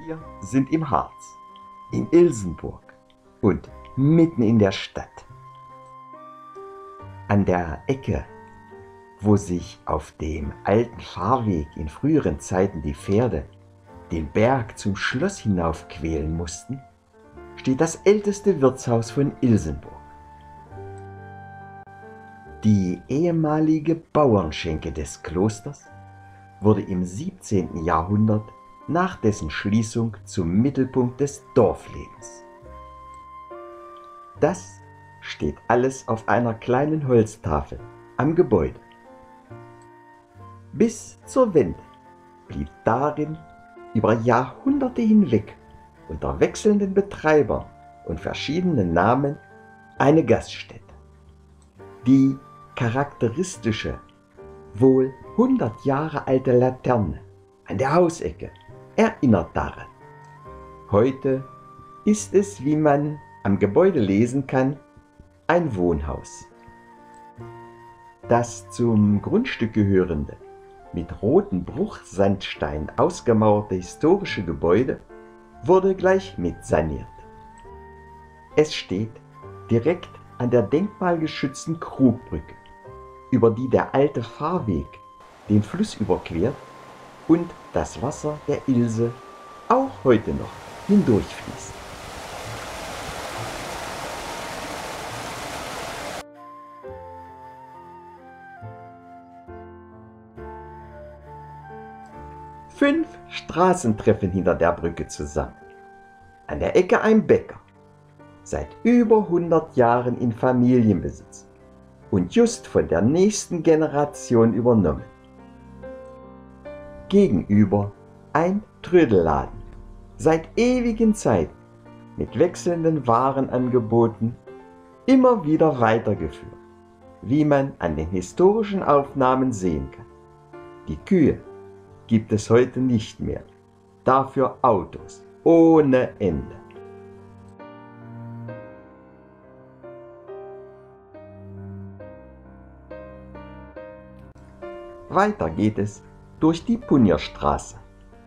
Wir sind im Harz, in Ilsenburg und mitten in der Stadt. An der Ecke, wo sich auf dem alten Fahrweg in früheren Zeiten die Pferde den Berg zum Schloss hinauf quälen mussten, steht das älteste Wirtshaus von Ilsenburg. Die ehemalige Bauernschenke des Klosters wurde im 17. Jahrhundert nach dessen Schließung zum Mittelpunkt des Dorflebens. Das steht alles auf einer kleinen Holztafel am Gebäude. Bis zur Wende blieb darin über Jahrhunderte hinweg unter wechselnden Betreibern und verschiedenen Namen eine Gaststätte. Die charakteristische, wohl 100 Jahre alte Laterne an der Hausecke erinnert daran. Heute ist es, wie man am Gebäude lesen kann, ein Wohnhaus. Das zum Grundstück gehörende, mit rotem Bruchsandstein ausgemauerte historische Gebäude wurde gleich mit saniert. Es steht direkt an der denkmalgeschützten Krugbrücke, über die der alte Fahrweg den Fluss überquert und das Wasser der Ilse auch heute noch hindurchfließt. 5 Straßen treffen hinter der Brücke zusammen. An der Ecke ein Bäcker, seit über 100 Jahren in Familienbesitz und just von der nächsten Generation übernommen. Gegenüber ein Trödelladen, seit ewigen Zeiten mit wechselnden Warenangeboten immer wieder weitergeführt, wie man an den historischen Aufnahmen sehen kann. Die Kühe gibt es heute nicht mehr, dafür Autos ohne Ende. Weiter geht es durch die Punjerstraße.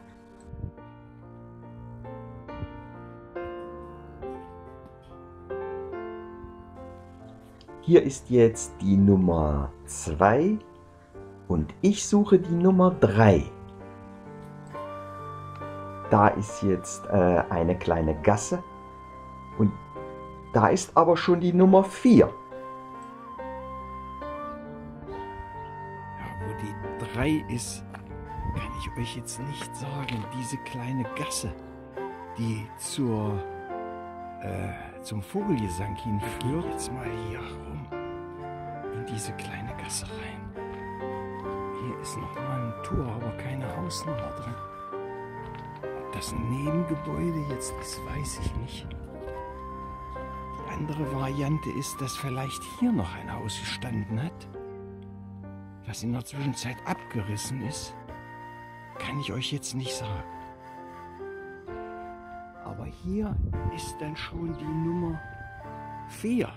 Hier ist jetzt die Nummer 2 und ich suche die Nummer 3. Da ist jetzt eine kleine Gasse und da ist aber schon die Nummer 4. Wo die 3 ist, kann ich euch jetzt nicht sagen. Diese kleine Gasse, die zum Vogelgesang hinführt. Jetzt mal hier rum, in diese kleine Gasse rein. Hier ist noch mal ein Tor, aber keine Hausnummer drin. Ob das ein Nebengebäude jetzt ist, weiß ich nicht. Die andere Variante ist, dass vielleicht hier noch ein Haus gestanden hat, was in der Zwischenzeit abgerissen ist, kann ich euch jetzt nicht sagen. Aber hier ist dann schon die Nummer 4.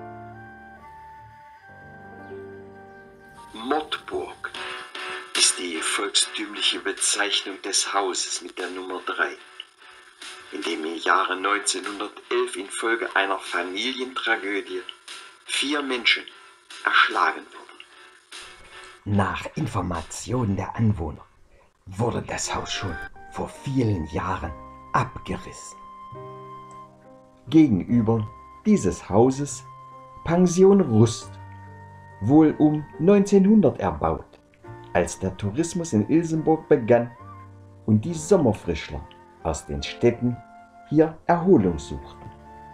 Mottburg ist die volkstümliche Bezeichnung des Hauses mit der Nummer 3, in dem im Jahre 1911 infolge einer Familientragödie 4 Menschen erschlagen wurden. Nach Informationen der Anwohner wurde das Haus schon vor vielen Jahren abgerissen. Gegenüber dieses Hauses Pension Rust, wohl um 1900 erbaut, als der Tourismus in Ilsenburg begann und die Sommerfrischler aus den Städten hier Erholung suchten.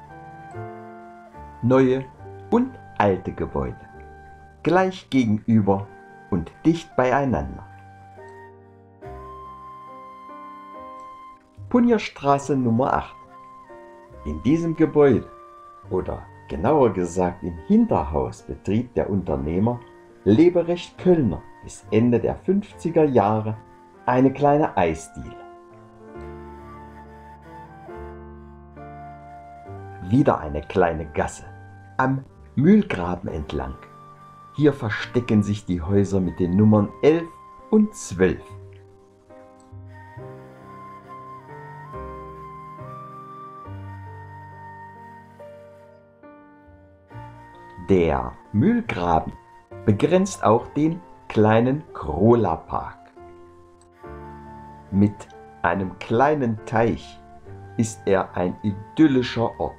Neue und alte Gebäude, gleich gegenüber und dicht beieinander. Punjerstraße Nummer 8. In diesem Gebäude, oder genauer gesagt im Hinterhaus, betrieb der Unternehmer Leberecht Köllner bis Ende der 50er Jahre eine kleine Eisdiele. Wieder eine kleine Gasse am Mühlgraben entlang. Hier verstecken sich die Häuser mit den Nummern 11 und 12. Der Mühlgraben begrenzt auch den kleinen Krola-Park. Mit einem kleinen Teich ist er ein idyllischer Ort.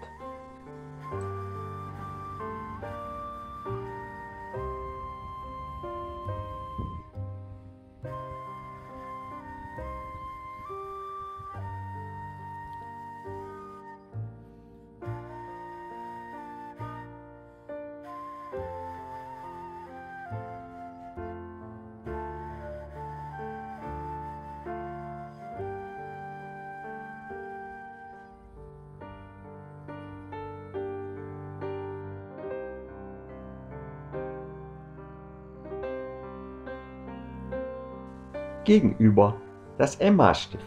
Gegenüber das Emma-Stift,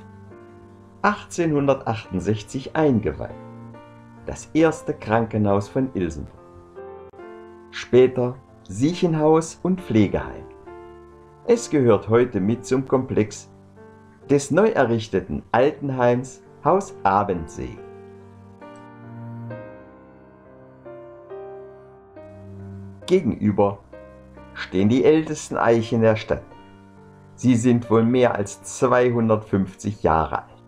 1868 eingeweiht, das erste Krankenhaus von Ilsenburg. Später Siechenhaus und Pflegeheim. Es gehört heute mit zum Komplex des neu errichteten Altenheims Haus Abendsee. Gegenüber stehen die ältesten Eichen der Stadt. Sie sind wohl mehr als 250 Jahre alt.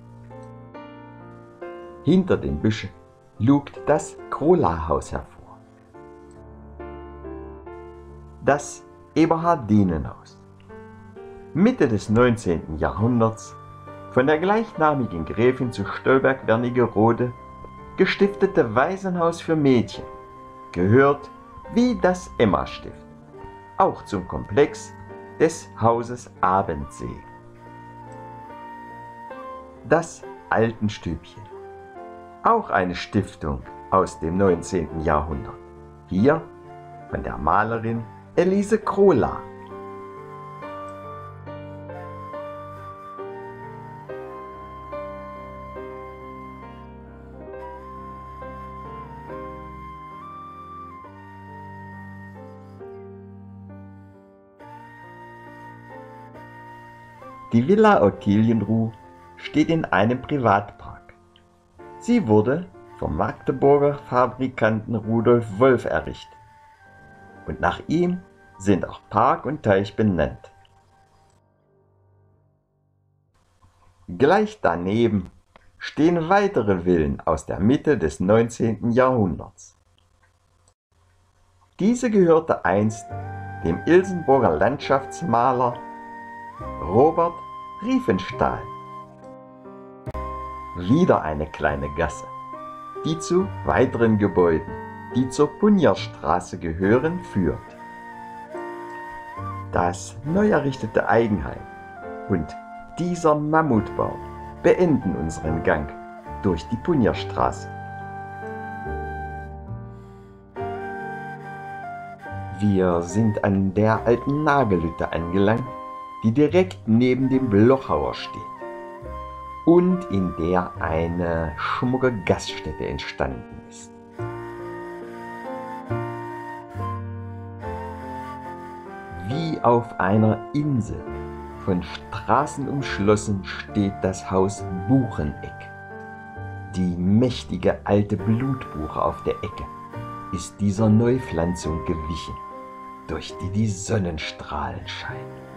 Hinter den Büschen lugt das Krola-Haus hervor. Das Eberhardinenhaus. Mitte des 19. Jahrhunderts von der gleichnamigen Gräfin zu Stolberg-Wernigerode gestiftete Waisenhaus für Mädchen gehört wie das Emma-Stift auch zum Komplex des Hauses Abendsee. Das Altenstübchen, auch eine Stiftung aus dem 19. Jahrhundert, hier von der Malerin Elise Krola. Die Villa Ottilienruh steht in einem Privatpark. Sie wurde vom Magdeburger Fabrikanten Rudolf Wolf errichtet und nach ihm sind auch Park und Teich benannt. Gleich daneben stehen weitere Villen aus der Mitte des 19. Jahrhunderts. Diese gehörte einst dem Ilsenburger Landschaftsmaler Robert Riefenstahl. Wieder eine kleine Gasse, die zu weiteren Gebäuden, die zur Punjerstraße gehören, führt. Das neu errichtete Eigenheim und dieser Mammutbaum beenden unseren Gang durch die Punjerstraße. Wir sind an der alten Nagelhütte angelangt, die direkt neben dem Blochauer steht und in der eine schmucke Gaststätte entstanden ist. Wie auf einer Insel, von Straßen umschlossen, steht das Haus Bucheneck. Die mächtige alte Blutbuche auf der Ecke ist dieser Neupflanzung gewichen, durch die die Sonnenstrahlen scheinen.